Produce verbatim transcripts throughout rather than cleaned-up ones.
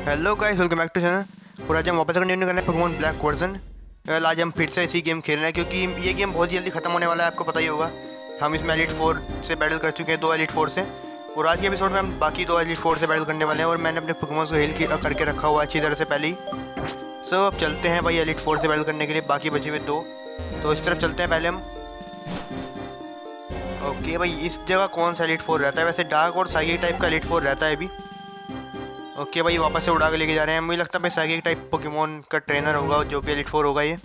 Hello guys, welcome back to channel. और आज हम वापस कंटिन्यू कर रहे हैं पोकेमॉन ब्लैक वर्जन। वेल आज हम फिर से इसी गेम खेल रहे हैं क्योंकि ये गेम बहुत जल्दी खत्म होने वाला है, आपको पता ही होगा। हम इसमें एलिट फोर से बैटल कर चुके हैं, दो एलिट फोर से, और आज के एपिसोड में हम बाकी दो एलिट फोर से बैटल करने वाले हैं। और मैंने अपने पोकेमॉन्स को हेल करके रखा हुआ अच्छी तरह से पहले ही। सो अब चलते हैं भाई एलिट फोर से बैटल करने के लिए, बाकी बचे हुए दो। तो इस तरफ चलते हैं पहले हम। ओके भाई, इस जगह कौन सा एलिट फोर रहता है? वैसे डार्क और साइकिक टाइप का एलिट फोर रहता है अभी। ओके भाई, वापस से उड़ा के लेके जा रहे हैं। मुझे लगता है भाई साइकिक टाइप पोकेमॉन का ट्रेनर होगा जो भी एलिट फोर होगा ये।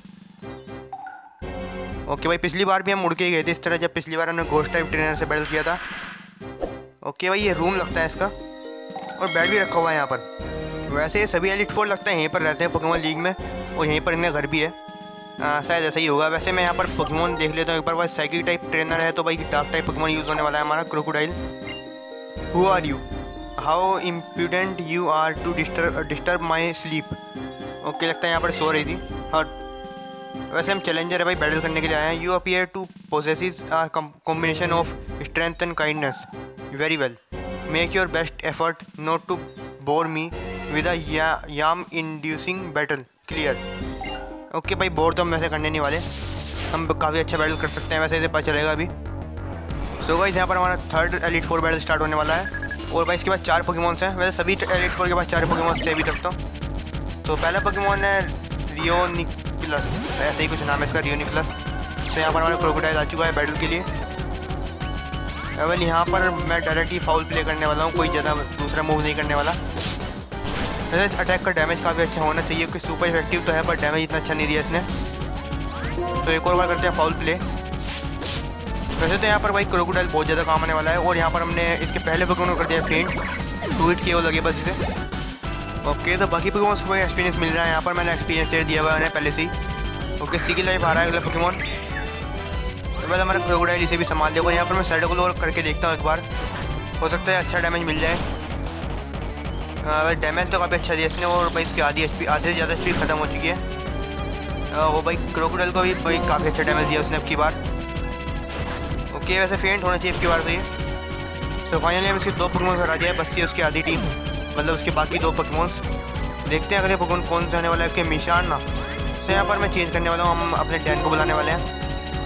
ओके भाई, पिछली बार भी हम उड़ के ही गए थे इस तरह, जब पिछली बार हमने घोस्ट टाइप ट्रेनर से बैटल किया था। ओके भाई, ये रूम लगता है इसका, और बेड भी रखा हुआ है यहाँ पर। वैसे ये सभी एलिट फोर लगता है यहीं पर रहते हैं पोकेमॉन लीग में, और यहीं पर इनका घर भी है। आ, शायद ऐसा ही होगा। वैसे मैं यहाँ पर पोकेमॉन देख लेता हूँ एक बार। भाई साइकिक टाइप ट्रेनर है तो भाई डार्क टाइप पोकेमॉन यूज़ होने वाला है हमारा, crocodile. Who are you? How impudent you are to disturb disturb my sleep. Okay, लगता है यहाँ पर सो रही थी। हट। वैसे हम चैलेंजर है भाई, बैटल करने के लिए आए हैं। You appear to possess a combination of strength and kindness. Very well, make your best effort not to bore me with a yawn inducing battle. Clear. Okay भाई, बोर तो हम वैसे करने नहीं वाले, हम काफ़ी अच्छा बैटल कर सकते हैं वैसे, इसे पता चलेगा अभी। सो गाइस, यहाँ पर हमारा third elite four battle start होने वाला है। और भाई इसके बाद चार पोकेमॉन्स हैं। वैसे सभी एलिट फोर के पास चार पोकेमॉन्स थे अभी तक तो। तो पहला पोकेमॉन है रियोनिक्लस, ऐसे ही कुछ नाम है इसका, रियोनिक्लस। तो यहाँ पर हमारा क्रोकोडाइल आ चुका है बैटल के लिए। वेल यहाँ पर मैं डायरेक्ट ही फाउल प्ले करने वाला हूँ, कोई ज़्यादा दूसरा मूव नहीं करने वाला। वैसे इस अटैक का डैमेज काफ़ी अच्छा होना चाहिए क्योंकि सुपर इफेक्टिव तो है, पर डैमेज इतना अच्छा नहीं दिया इसने। तो एक और बार करते हैं फाउल प्ले। वैसे तो यहाँ पर भाई क्रोकोडाइल बहुत ज़्यादा काम आने वाला है। और यहाँ पर हमने इसके पहले पोकेमॉन को कर दिया फेंट, टू हिट किए वो लगे बस इसे। ओके, तो बाकी पोकेमॉन्स को एक्सपीरियंस मिल रहा है यहाँ पर, मैंने एक्सपीरियंस शेयर दिया हुआ है पहले से ही। ओके, सी की लाइफ आ रहा है अगला पोकेमॉन। तो पहले हमारा क्रोकोडाइल इसे भी संभाल देगा। और यहाँ पर मैं साइड को करके देखता हूँ एक बार, हो सकता है अच्छा डैमेज मिल जाए। वैसे डैमेज तो काफ़ी अच्छा दिया इसने, और भाई इसकी आधी एच पी आधे से ज़्यादा एच पी खत्म हो चुकी है। वो भाई क्रोकोडाइल को भी भाई काफ़ी अच्छा डैमेज दिया उसने अब की बार। ओके, वैसे फेंट होना चाहिए इसके बार तो ये। सो फाइनली हम इसके दो पोकेमॉन्स हरा दिया है, बस ये उसकी आधी टीम, मतलब उसके बाकी दो पोकेमॉन्स। देखते हैं अगले पोकेमॉन कौन से होने वाला है। कि मिशान ना। तो यहाँ पर मैं चेंज करने वाला हूँ, हम अपने डैन को बुलाने वाले हैं।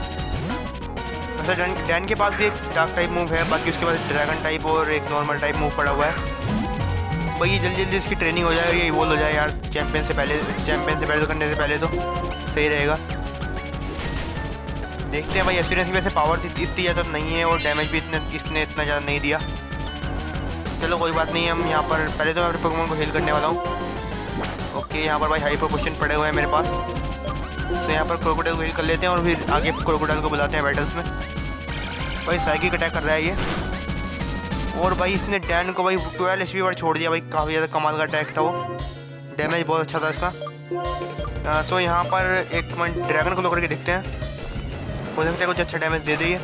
वैसे डैन डैन के पास भी एक डार्क टाइप मूव है, बाकी उसके पास ड्रैगन टाइप और एक नॉर्मल टाइप मूव पड़ा हुआ है। भाई ये जल्दी जल्दी इसकी ट्रेनिंग हो जाएगी, ये इवॉल्व हो जाए यार चैंपियन से पहले, चैंपियन से बैटल करने से पहले तो सही रहेगा। देखते हैं भाई, एक्सपीरियंस की वैसे पावर इतनी ज़्यादा नहीं है, और डैमेज भी इतने इसने इतना ज़्यादा नहीं दिया। चलो कोई बात नहीं, हम यहाँ पर पहले तो मैं अपने पोकेमॉन को हील करने वाला हूँ। ओके, यहाँ पर भाई हाई पोजीशन पड़े हुए हैं मेरे पास, तो यहाँ पर क्रोकोडाइल को हील कर लेते हैं और फिर आगे क्रोकोडाइल को बुलाते हैं बैटल्स में। भाई साइकिक अटैक कर रहा है ये, और भाई इसने डैन को भाई ट्वेल्व एच पी पर छोड़ दिया। भाई काफ़ी ज़्यादा कमाल का अटैक था वो, डैमेज बहुत अच्छा था इसका। तो यहाँ पर एक मिनट ड्रैगन को लो करके देखते हैं, हो सकता है कुछ अच्छा डैमेज दे दिए।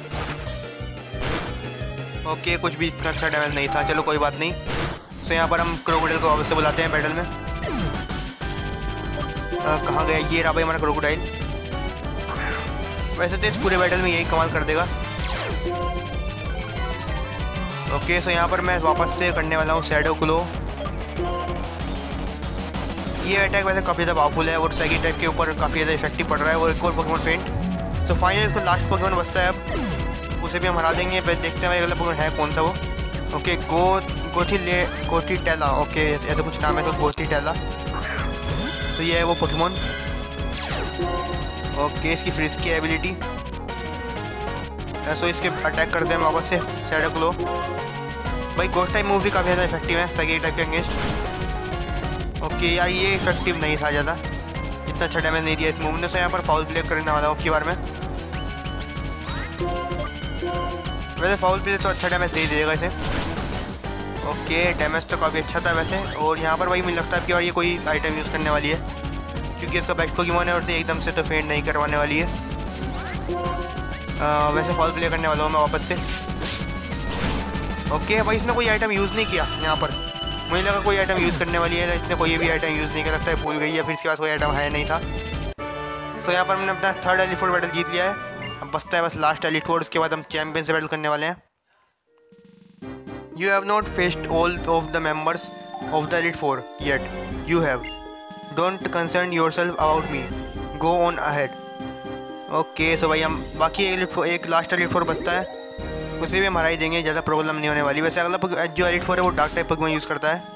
ओके, कुछ भी इतना अच्छा डैमेज नहीं था, चलो कोई बात नहीं। तो यहाँ पर हम क्रोकोडाइल को वापस से बुलाते हैं बैटल में। कहाँ गया ये रहा भाई हमारा क्रोकोडाइल। वैसे तो इस पूरे बैटल में यही कमाल कर देगा। ओके, सो यहाँ पर मैं वापस से करने वाला हूँ शैडो क्लो। ये अटैक वैसे काफ़ी ज़्यादा पावरफुल है, और साइकिक टाइप के ऊपर काफ़ी ज़्यादा इफेक्टिव पड़ रहा है। और एक और पोकेमॉन फेंट। तो फाइनली इसको लास्ट पोकेमॉन बचता है, अब उसे भी हम हरा देंगे। फिर देखते हैं भाई अगला पोकेमॉन है कौन सा वो। ओके, गो गोथी ले गोथी टेला। ओके, ऐसा कुछ नाम है तो गोथी टेला। तो ये है वो पोकेमॉन। ओके, इसकी फ्रिज की एबिलिटी। सो इसके अटैक करते हैं वापस से शैडो क्लो। भाई गोस्ट टाइप मूव भी काफ़ी ज़्यादा इफेक्टिव है साइकिक टाइप के अगेंस्ट। ओके यार, ये इफेक्टिव नहीं था ज़्यादा, इतना अच्छा डैमेज नहीं दिया इस मूव ने। तो यहाँ पर फाउल प्ले करने वाला हूँ की बार में। वैसे फाउल प्ले तो अच्छा डैमेज दे देगा इसे। ओके, डैमेज तो काफ़ी अच्छा था वैसे। और यहाँ पर भाई मुझे लगता है कि और ये कोई आइटम यूज़ करने वाली है, क्योंकि इसका बेस्ट पोकेमॉन है और से एकदम से तो फेंट नहीं करवाने वाली है। आ, वैसे फाउल प्ले करने वाला हूँ मैं वापस से। ओके भाई, इसने कोई आइटम यूज़ नहीं किया यहाँ पर, मुझे लगा कोई आइटम यूज़ करने वाली है, इसने कोई भी आइटम यूज़ नहीं किया, लगता है भूल गई है, फिर इसके पास कोई आइटम है नहीं था। सो यहाँ पर हमने अपना थर्ड एलिट फोर बैटल जीत लिया है। अब बचता है बस लास्ट एलिट फोर, उसके बाद हम चैंपियन से बैटल करने वाले हैं। You have not faced all of the members of the elite four yet you have, don't concern yourself about me, go on ahead. Okay so भाई हम बाकी एलिट फोर, एक लास्ट एलिट फोर बचता है, उसे भी हम हरा ही देंगे, ज़्यादा प्रॉब्लम नहीं होने वाली। वैसे अगला जो एलिट फोर है वो डार्क टाइप पोकेमॉन यूज़ करता है।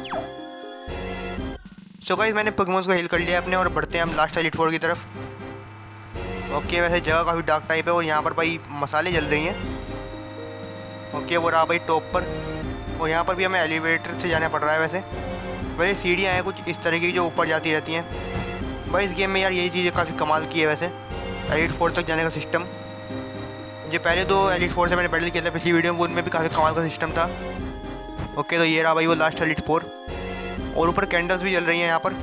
सो गाइस मैंने पोकेमॉन्स को हील कर लिया अपने और बढ़ते हैं हम लास्ट एलिट फोर की तरफ। ओके वैसे जगह काफ़ी डार्क टाइप है और यहाँ पर भाई मसाले जल रही हैं। ओके वो रहा भाई टॉप पर, और यहाँ पर भी हमें एलिवेटर से जाना पड़ रहा है। वैसे वैसे सीढ़ियाँ हैं कुछ इस तरह की जो ऊपर जाती रहती हैं। भाई इस गेम में यार यही चीज़ें काफ़ी कमाल की है वैसे, एलिट फोर तक जाने का सिस्टम। जो पहले दो एलिट फोर से मैंने बैटल किया था पिछली वीडियो में, उनमें भी काफ़ी कमाल का सिस्टम था। ओके तो ये रहा भाई वो लास्ट एलिट फोर, और ऊपर कैंडल्स भी जल रही हैं यहाँ पर।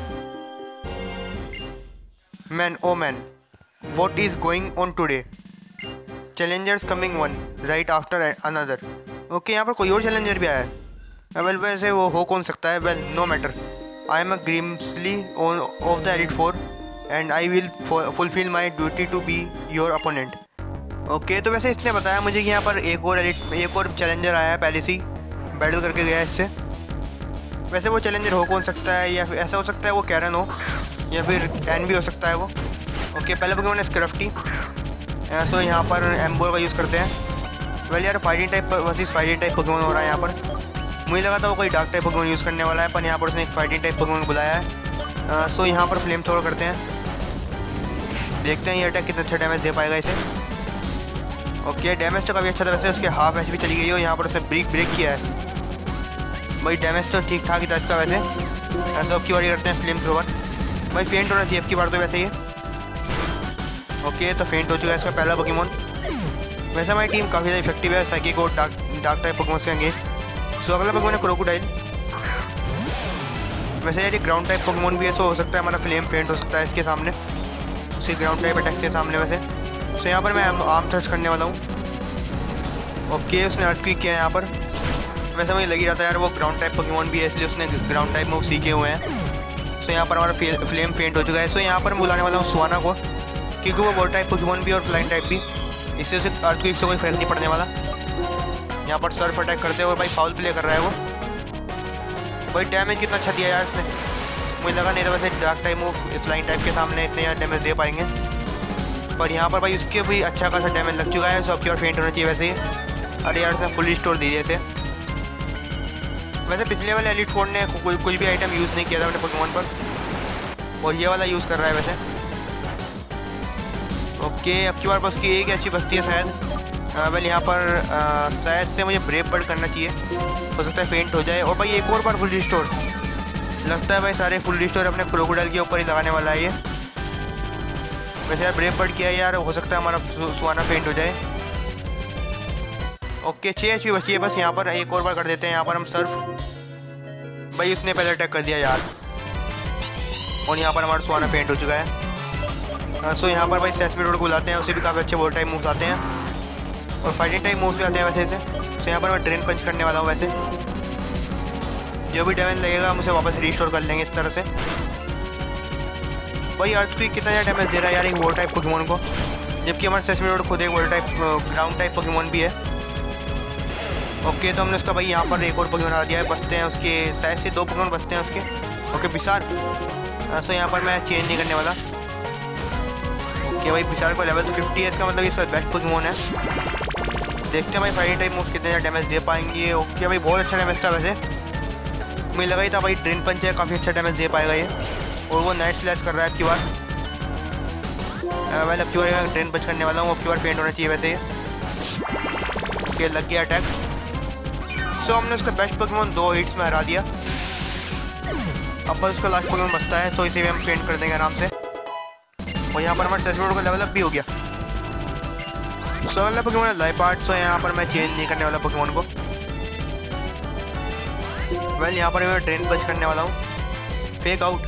Man oh man what is going on today, challengers coming one right after another. Okay यहाँ पर कोई और चैलेंजर भी आया है। वेल वैसे वो हो कौन सकता है, well no matter, I am a Grimsley one of the elite four and I will fulfil my duty to be your opponent. Okay तो वैसे इसने बताया मुझे कि यहाँ पर एक और एलिट एक और चैलेंजर आया है, पहले से ही बैटल करके गया है इससे। वैसे वो चैलेंजर हो कौन सकता है, या फिर ऐसा हो सकता है वो कैरन हो, या फिर एन भी हो सकता है वो। ओके पहले पोकेमॉन है स्क्रफ्टी, सो यहाँ पर एम्बोर का यूज़ करते हैं। वेल यार fighting type versus fighting type Pokemon हो रहा है यहाँ पर। मुझे लगा था वो कोई डार्क टाइप पोकेमॉन यूज़ करने वाला है, पर यहाँ पर उसने एक फाइटिंग टाइप पोकेमॉन बुलाया है। सो यहाँ पर फ्लेम थ्रोअर करते हैं, देखते हैं ये अटैक कितना अच्छा डैमेज दे पाएगा इसे। ओके डैमेज तो काफ़ी अच्छा था वैसे, उसके हाफ एच भी चली गई है और यहाँ पर उसने ब्रेक ब्रेक किया है। भाई डैमेज तो ठीक ठाक ही था इसका वैसे। ऐसा अब की बारी करते हैं फ्लेम थ्रोअर। भाई फेंट होना चाहिए अब की बार तो वैसे ही। ओके तो फेंट हो चुका है इसका पहला पोकेमॉन। वैसे हमारी टीम काफ़ी ज़्यादा इफेक्टिव है साइकिक और डार्क डार्क टाइप पोकेमॉन से अगेंस्ट। सो अगला पोकेमॉन है क्रोकोडाइल। वैसे यार ये ग्राउंड टाइप पोकेमॉन भी है, सो हो सकता है हमारा फ्लेम फेंट हो सकता है इसके सामने, उसके ग्राउंड टाइप अटैक्स के सामने वैसे। सो यहाँ पर मैं आर्म थ्रस्ट करने वाला हूँ। ओके उसने अर्थक्वेक किया है यहाँ पर। वैसे मुझे लगी रहा था यार वो ग्राउंड टाइप पोकेमॉन भी है, इसलिए उसने ग्राउंड टाइप में वो सीखे हुए हैं। सो यहाँ पर हमारा फ्लेम फेंट हो चुका है। सो यहाँ पर मैं बुलाने वाला हूँ सुआना को, क्योंकि वो वाटर टाइप पोकेमॉन भी और फ्लाइंग टाइप भी, इससे उसे अर्थक्वेक से कोई फर्क नहीं पड़ने वाला। यहाँ पर सर्फ अटैक करते हुए भाई फाउल प्ले कर रहा है वो। भाई डैमेज कितना अच्छा दिया यार इसने, मुझे लगा नहीं था वैसे dark type move flying type के सामने इतने यार डैमेज दे पाएंगे, पर यहाँ पर भाई उसके भी अच्छा खासा डैमेज लग चुका है। सो अब की और फेंट होना चाहिए वैसे ही। अरे यार उसने फुल रिस्टोर दीजिए इसे। वैसे पिछले वाले एलिट फोर ने कोई कुछ भी आइटम यूज़ नहीं किया था अपने पोकेमॉन पर, और ये वाला यूज़ कर रहा है वैसे। ओके अब की बार बस की एक अच्छी बस्ती है शायद। वेल यहाँ पर आ, शायद से मुझे ब्रेव बर्ड करना चाहिए, हो सकता है फेंट हो जाए। और भाई एक और बार फुल रिस्टोर, लगता है भाई सारे फुल रिस्टोर अपने क्रोकोडाइल के ऊपर ही लगाने वाला है ये। वैसे यार ब्रेव बर्ड किया है यार, हो सकता है हमारा सुआना फेंट हो जाए। ओके छः एच पी बची है बस, यहाँ पर एक और बार कर देते हैं यहाँ पर हम सर्फ। भाई उसने पहले अटैक कर दिया यार, और यहाँ पर हमारा सुआना फेंट हो चुका है। सो यहाँ पर भाई सेस्मी रोड को बुलाते हैं, उसे भी काफ़ी अच्छे वॉल टाइप मूव्स आते हैं और फाइटिंग टाइप मूव्स भी आते हैं वैसे से। तो यहाँ पर मैं ड्रेन पंच करने वाला हूँ वैसे, जो भी डैमेज लगेगा हम उसे वापस रिस्टोर कर लेंगे इस तरह से। भाई अर्थक्वेक कितना ज़्यादा डैमेज दे रहा है यार एक वॉल टाइप पोकेमॉन को, जबकि हमारे सेस्मी रोड खुद एक wall type ground type Pokemon भी है। ओके तो हमने उसका भाई यहाँ पर एक और पोकेमॉन हरा दिया है, बचते हैं उसके शायद से दो पोकेमॉन बचते हैं उसके। ओके बिसार, सो यहाँ पर मैं चेंज नहीं करने वाला। ओके भाई बिसार को लेवल तो फिफ्टी है, इसका मतलब इसका बेस्ट पोकेमॉन है। देखते हैं भाई फाइटिंग टाइप मूव्स कितने ज़्यादा डैमेज दे पाएंगे। ओके भाई बहुत अच्छा डैमेज था वैसे, मुझे लगा ही था भाई ड्रेन पंच है काफ़ी अच्छा डैमेज दे पाएगा ये, और वो नाइट स्लैश कर रहा है अब की बार। मैं अब की बार मैं ड्रेन पंच करने वाला हूँ, अब की बार फेंट होना चाहिए वैसे। ओके लग गया अटैक। सो हमने उसका बेस्ट पोकेमॉन दो हिट्स में हरा दिया। अब बस उसका लास्ट पोकेमॉन बचता है, तो इसे भी हम फेंट कर देंगे आराम से। और यहाँ पर हमारे सेस्मी रोड का लेवल अप भी हो गया। सो अगला पोकेमॉन है लाइपार्ट। सो यहाँ पर मैं चेंज नहीं करने वाला पोकेमॉन को। वेल यहाँ पर मैं ड्रेन पंच करने वाला हूँ, फेक आउट।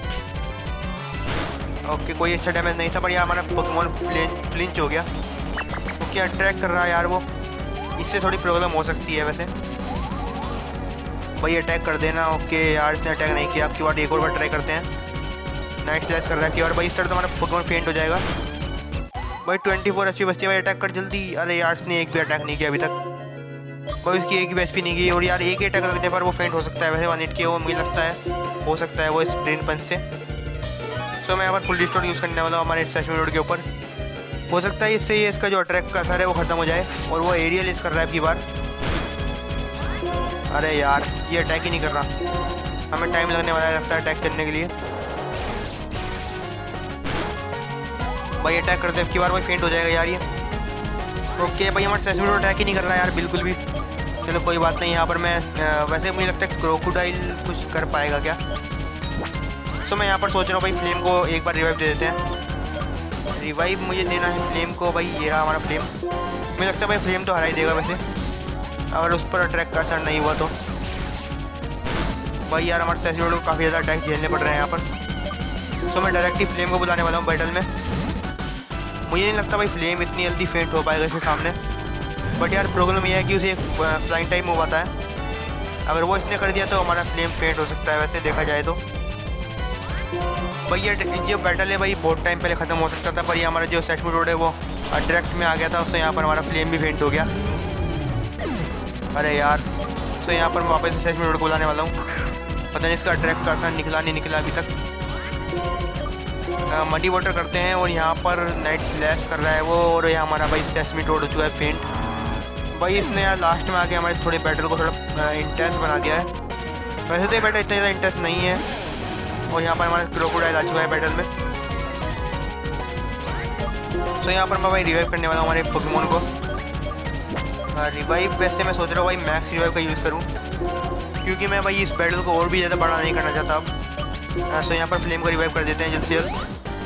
ओके कोई अच्छा डैमेज नहीं था, पर यार हमारा पोकेमॉन फ्लिंच हो गया। ओके अट्रैक्ट कर रहा है यार वो, इससे थोड़ी प्रॉब्लम हो सकती है वैसे। भाई अटैक कर देना। ओके यार इसने अटैक नहीं किया, आपकी बार एक और बार ट्राई करते हैं। नाइट स्लैश कर रहा है कि और भाई इस तरह तो हमारा पोकेमॉन फेंट हो जाएगा। भाई ट्वेंटी फोर एच पी बचती है भाई, अटैक कर जल्दी। अरे यार इसने एक भी अटैक नहीं किया अभी तक। भाई उसकी एक भी एचपी नहीं गई। और यार एक ही अटैक लगने पर वो फेंट हो सकता है। वैसे वन हिट के वो मुझे लगता है हो सकता है वो इस ड्रेन पंच से। सो मैं यहाँ पर फुल डिस्टोर यूज़ करने वाला हूँ हमारे सेशन रोड के ऊपर। हो सकता है इससे ये इसका जो अटैक का असर है वो ख़त्म हो जाए। और वो एरियल इस कर रहा है की बार। अरे यार ये अटैक ही नहीं कर रहा, हमें टाइम लगने वाला है लगता है अटैक करने के लिए। भाई अटैक करते हैं की बार भाई फेंट हो जाएगा यार ये। ओके भाई हमारे सेशन रोड अटैक ही नहीं कर रहा है यार बिल्कुल भी। चलो कोई बात नहीं। यहाँ पर मैं वैसे मुझे लगता है क्रोकोडाइल कुछ कर पाएगा क्या। तो मैं यहाँ पर सोच रहा हूँ भाई फ्लेम को एक बार रिवाइव दे देते हैं। रिवाइव मुझे देना है फ्लेम को भाई। ये रहा हमारा फ्लेम। मुझे लगता है भाई फ्लेम तो हरा ही देगा वैसे, अगर उस पर अटैक का असर नहीं हुआ तो। भाई यार हमारे सेशन रोड को काफ़ी ज़्यादा अटैक झेलने पड़ रहे हैं यहाँ पर। सो मैं डायरेक्टली फ्लेम को बुलाने वाला हूँ बैटल में। मुझे नहीं लगता भाई फ्लेम इतनी जल्दी फेंट हो पाएगा इसके सामने। बट यार प्रॉब्लम यह है कि उसे एक फ्लाइंग टाइम मूव आता है। अगर वो इसने कर दिया तो हमारा फ्लेम फेंट हो सकता है वैसे देखा जाए तो। भाई ये जो बैटल है भाई बहुत टाइम पहले ख़त्म हो सकता था, पर ये हमारा जो सेशन रोड है वो डायरेक्ट में आ गया था, उससे यहाँ पर हमारा फ्लेम भी फेंट हो गया। अरे यार तो यहाँ पर मैं वापस से सेशन रोड को बुलाने वाला हूँ। पता नहीं इसका अटैक का असर निकला नहीं निकला अभी तक। मडी वाटर करते हैं और यहाँ पर नाइट फ्लैश कर रहा है वो। और यहाँ हमारा भाई सेसमी रोड हो चुका है फेंट। भाई इसने यार लास्ट में आके हमारे थोड़े बैटल को थोड़ा इंटेंस बना दिया है। वैसे तो ये बैटल इतना ज़्यादा इंटेंस नहीं है। और यहाँ पर हमारा क्रोकोडाइल आ चुका है बैटल में। तो यहाँ पर मैं भाई रिवाइव करने वाला हूँ हमारे पोकेमोन को। रिवाइव वैसे मैं सोच रहा हूँ भाई मैक्स रिवाइव का यूज़ करूँ, क्योंकि मैं भाई इस बैटल को और भी ज़्यादा बड़ा नहीं करना चाहता अब। सो यहाँ पर फ्लेम को रिवाइव कर देते हैं जल्द से जल्द।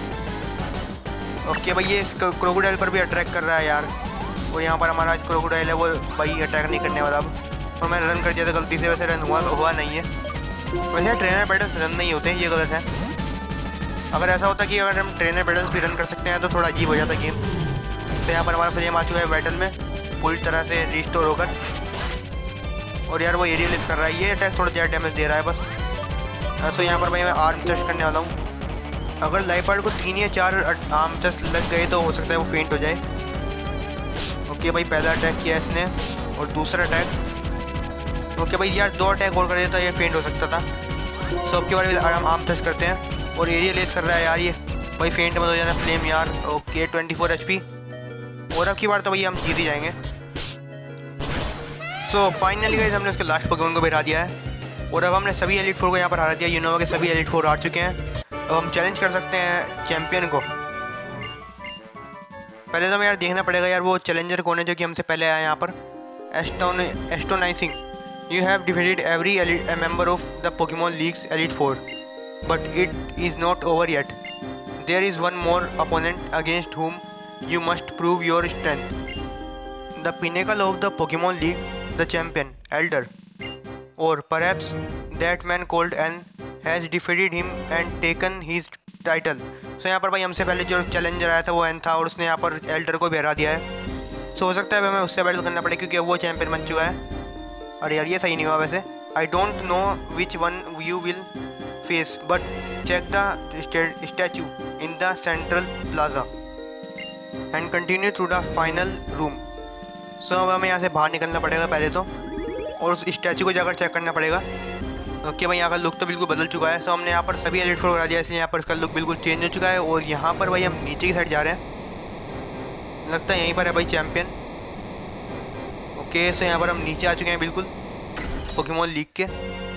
ओके भाई ये क्रोकोडाइल पर भी अटैक कर रहा है यार। और यहाँ पर हमारा क्रोकोडाइल है वो भाई अटैक नहीं करने वाला अब। और मैंने रन कर दिया था गलती से, वैसे रन हुआ हुआ नहीं है। वैसे ट्रेनर बैटल्स रन नहीं होते हैं, ये गलत है। अगर ऐसा होता कि अगर हम ट्रेनर बैटल्स भी रन कर सकते हैं तो थोड़ा अजीब हो जाता गेम। तो यहाँ पर हमारा फ्लेम आ चुका है बैटल में पूरी तरह से रिस्टोर होकर। और यार वो एरियलिस कर रहा है, ये अटैक थोड़ा ज़्यादा डैमेज दे रहा है बस। सो यहाँ पर भाई मैं आर्म थ्रस्ट करने वाला हूँ। अगर लाइपार्ड को तीन या चार आर्म थ्रस्ट लग गए तो हो सकता है वो फेंट हो जाए। ओके भाई पहला अटैक किया इसने और दूसरा अटैक। ओके भाई यार दो अटैक और कर देता ये फेंट हो सकता था। सो अब के बारे में आर्म थ्रस्ट करते हैं और एरिया लेस कर रहा है यार ये। भाई फेंट मत हो जाना फ्लेम यार। Okay twenty four H P. और अब की बार तो भाई हम जीत ही जाएंगे। सो फाइनली गाइस हमने उसके लास्ट पोकेमॉन को भी हरा दिया है। और अब हमने सभी एलिट फोर को यहाँ पर हरा दिया। यूनोवा के सभी एलिट फोर हार चुके हैं। अब हम चैलेंज कर सकते हैं चैंपियन को। पहले तो हमें यार देखना पड़ेगा यार वो चैलेंजर कौन है जो कि हमसे पहले आया यहाँ पर। Astonishing astonishing you have defeated every member of the Pokemon league's elite four but it is not over yet. There is one more opponent against whom you must prove your strength. The pinnacle of the Pokemon League, the champion, Elder, or perhaps that man called N, has defeated him and taken his title. So यहाँ पर भाई हमसे पहले जो challenger आया था वो N था और उसने यहाँ पर एल्डर को भी हरा दिया है। सो so, हो सकता है हमें उससे बैटल करना पड़े क्योंकि वो चैंपियन बन चुका है। अरे यार ये सही नहीं हुआ वैसे। I don't know which one you will face but check the statue in the central plaza and continue through the final room. So अब हमें यहाँ से बाहर निकलना पड़ेगा पहले तो और उस स्टैचू को जाकर चेक करना पड़ेगा। ओके भाई यहाँ का लुक तो बिल्कुल बदल चुका है। सो हमने यहाँ पर सभी एलिट फोर करा दिया इसलिए यहाँ पर इसका लुक बिल्कुल चेंज हो चुका है। और यहाँ पर भाई हम नीचे की साइड जा रहे हैं, लगता है यहीं पर है भाई चैम्पियन। ओके सो यहाँ पर हम नीचे आ चुके हैं बिल्कुल पोकेमॉन लीग के।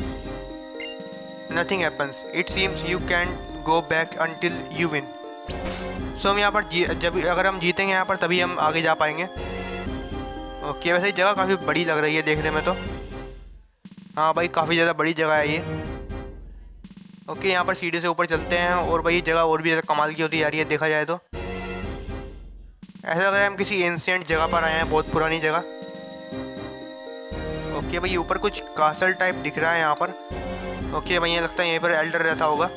Nothing happens, it seems you can go back until you win. So हम यहाँ पर जी जब अगर हम जीतेंगे यहाँ पर तभी हम आगे जा पाएंगे। ओके वैसे जगह काफ़ी बड़ी लग रही है देखने में तो। हाँ भाई काफ़ी ज़्यादा बड़ी जगह है ये। ओके यहाँ पर सीढ़ी से ऊपर चलते हैं और भाई जगह और भी ज़्यादा कमाल की होती जा रही है देखा जाए तो। ऐसा लग रहा है हम किसी एंशिएंट जगह पर आए हैं, बहुत पुरानी जगह। ओके भाई ऊपर कुछ कासल टाइप दिख रहा है यहाँ पर। ओके भाई ये लगता है यहीं पर एल्डर रहता होगा।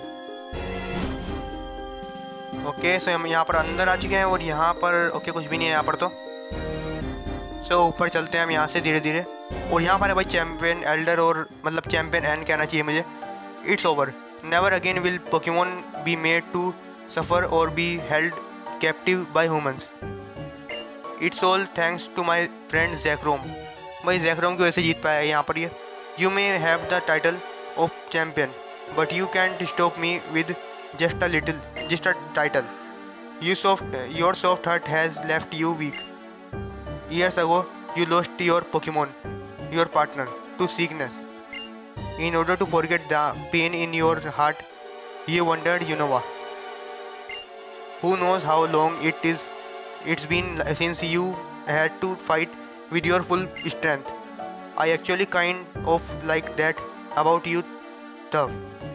ओके सो हम यहाँ पर अंदर आ चुके हैं और यहाँ पर ओके कुछ भी नहीं है यहाँ पर तो। सो ऊपर चलते हैं हम यहाँ से धीरे धीरे। और यहाँ पर है भाई चैम्पियन एल्डर और मतलब चैम्पियन एन कहना चाहिए मुझे। It's over, never again will Pokemon be made to suffer or be held captive by humans. It's all thanks to my friend Zekrom भाई जैकरोम की वजह से जीत पाया यहाँ पर ये। You may have the title of champion but you can't stop me with just a little just a title. You soft your soft heart has left you weak. Years ago you lost your Pokemon, your partner, to sickness. In order to forget the pain in your heart, you wandered Unova. Who knows how long it is it's been since you had to fight with your full strength. I actually kind of like that about you, tough.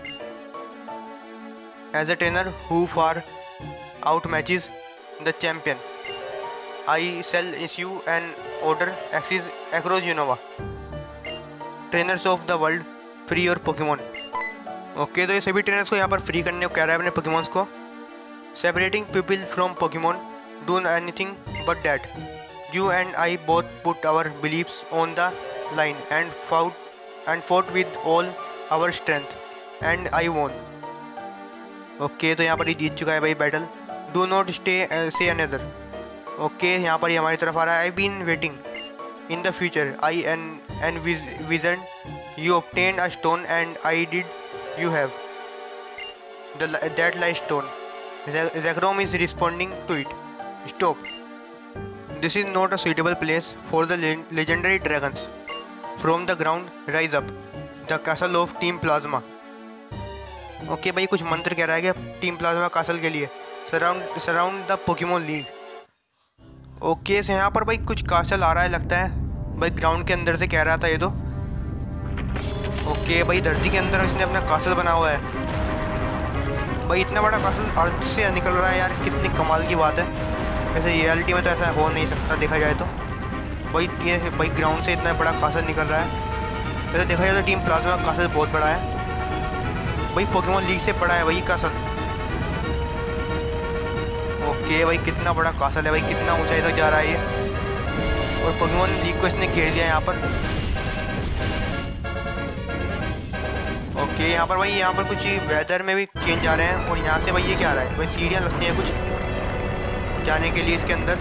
As a trainer who far outmatches the champion, I shall issue an order axis across Unova. Trainers of the world, free your Pokemon. Okay, तो ये सभी trainers को यहाँ पर free करने को कह रहा है अपने पोकेमॉन्स को। Separating people from Pokemon, do anything but that. You and I both put our beliefs on the line and fought and fought with all our strength and I won. Okay, तो यहाँ पर ये जीत चुका है भाई battle. Do not stay say another. Okay, यहाँ पर ये हमारी तरफ आ रहा है। I been waiting in the future I an envision you obtain a stone and I did you have that like stone. Zekrom is responding to it. Stop. This is not a suitable place for the legendary dragons. From the ground, rise up. The castle of Team Plasma. Okay भाई, कुछ मंत्र कह रहा है कि team Plasma castle के लिए surround surround the Pokemon league. Okay, so यहाँ पर भाई कुछ कासल आ रहा है लगता है भाई, ग्राउंड के अंदर से कह रहा था ये तो। ओके भाई, धरती के अंदर इसने अपना कासल बना हुआ है भाई। इतना बड़ा कासल अर्थ से निकल रहा है यार, कितनी कमाल की बात है। वैसे रियलिटी में तो ऐसा हो नहीं सकता देखा जाए तो। भाई ये भाई ग्राउंड से इतना बड़ा कासल निकल रहा है। वैसे देखा जाए तो टीम प्लाज्मा का कासल बहुत बड़ा है भाई, पोकेमॉन लीग से बड़ा है भाई कासल। ओके भाई, कितना बड़ा कासल है भाई, कितना ऊंचाई तक जा रहा है ये। और पोकेमॉन लीग को इसने घेर दिया यहाँ पर। ओके, यहाँ पर भाई यहाँ पर कुछ वेदर में भी चेंज आ रहे हैं। और यहाँ से भाई ये क्या आ रहा है भाई, सीढ़ियाँ लगती हैं कुछ जाने के लिए इसके अंदर।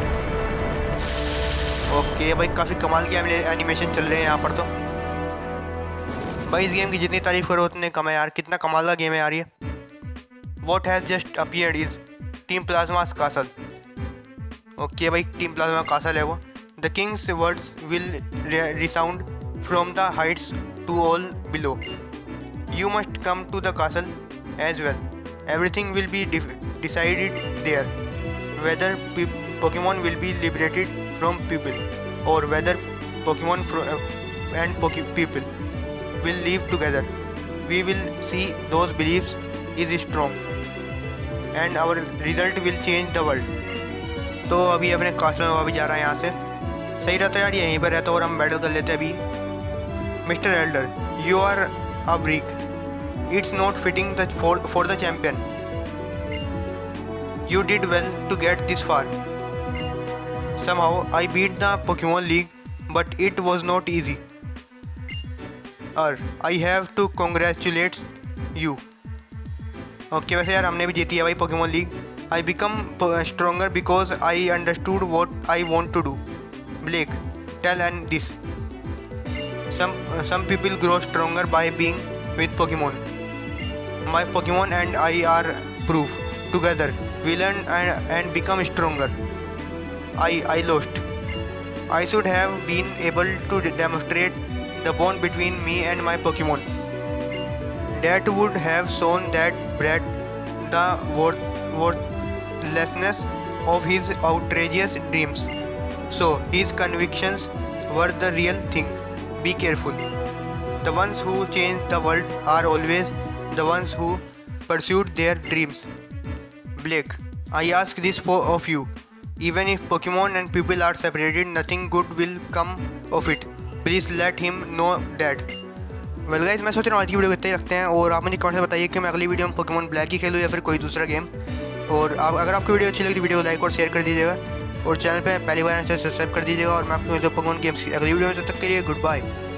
ओके भाई, काफ़ी कमाल के एनिमेशन चल रहे हैं यहाँ पर तो भाई। इस गेम की जितनी तारीफ करो उतने कम है यार, कितना कमाल का गेम है यार ये। What has just appeared is Team Plasma's castle. Okay भाई, टीम प्लाज्मा कासल है वो। The king's words will resound from the heights to all below. You must come to the castle as well. Everything will be decided there. Whether Pokemon will be liberated from people, or whether Pokemon and Poke people will live together. We will see those beliefs is strong, and our result will change the world. तो अभी अपने castle में अभी जा रहा है यहाँ से। सही रहता है यार, यहीं पर रहता और हम बैटल कर लेते अभी। Mister Alder, you are a freak. It's not fitting the for, for the champion. You did well to get this far. Somehow I beat the Pokemon League, but it was not easy. Or I have to congratulate you. Okay, वैसे यार हमने भी जीती है भाई Pokemon League. I become stronger because I understood what I want to do. Blake, tell and this. Some some people grow stronger by being with Pokemon. My Pokemon and I are proof. Together we learn and, and become stronger. I I lost. I should have been able to demonstrate the bond between me and my Pokemon. That would have shown that Brad the worth, worthlessness of his outrageous dreams. So his convictions were the real thing. Be careful. The ones who change the world are always the ones who pursued their dreams. Blake, I ask this for of you. Even if Pokemon and people are separated, nothing good will come of it. Please let him know that. Well guys, मैं सोच रहा हूँ आज की video को इतना ही रखते हैं। और आप मुझे कमेंट से बताइए कि मैं अगली वीडियो में Pokemon Black ही खेलूँ या फिर कोई दूसरा गेम। और आप अगर आपको वीडियो अच्छी लगी वीडियो को लाइक और शेयर कर दीजिएगा। और चैनल पे पहली बार सब्सक्राइब कर दीजिएगा। और मैं आपको Pokemon गेम्स की अगली वीडियो में तब तक के लिए गुड बाय।